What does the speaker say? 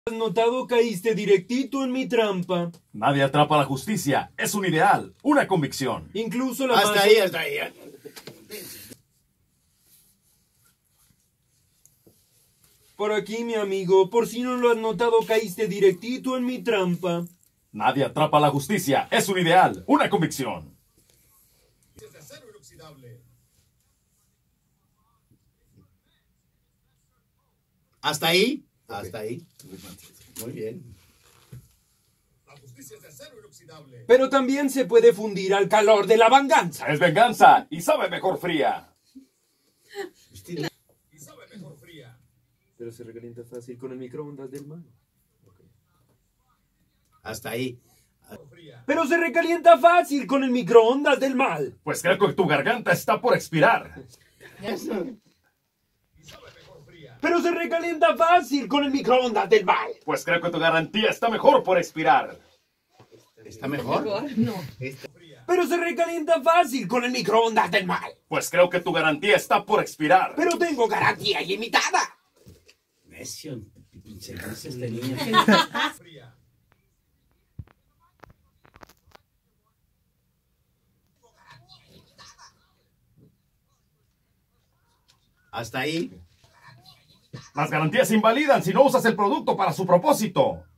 ¿Has notado? Caíste directito en mi trampa. Nadie atrapa la justicia. Es un ideal, una convicción. Incluso la Hasta ahí, hasta ahí. Por aquí, mi amigo. Por si no lo has notado, caíste directito en mi trampa. Nadie atrapa la justicia. Es un ideal, una convicción. Hasta ahí. Hasta ahí. Muy bien. La justicia es de acero inoxidable. Pero también se puede fundir al calor de la venganza. Es venganza y sabe mejor fría. Y sabe mejor fría. Pero se recalienta fácil con el microondas del mal. Hasta ahí. Pero se recalienta fácil con el microondas del mal. Pues creo que tu garganta está por expirar. Pero se recalienta fácil con el microondas del mal. Pues creo que tu garantía está mejor por expirar. ¿Está mejor? No. Pero se recalienta fácil con el microondas del mal. Pues creo que tu garantía está por expirar. Pero tengo garantía ilimitada. Necio. Pinche necio este niño. Hasta ahí. Las garantías se invalidan si no usas el producto para su propósito.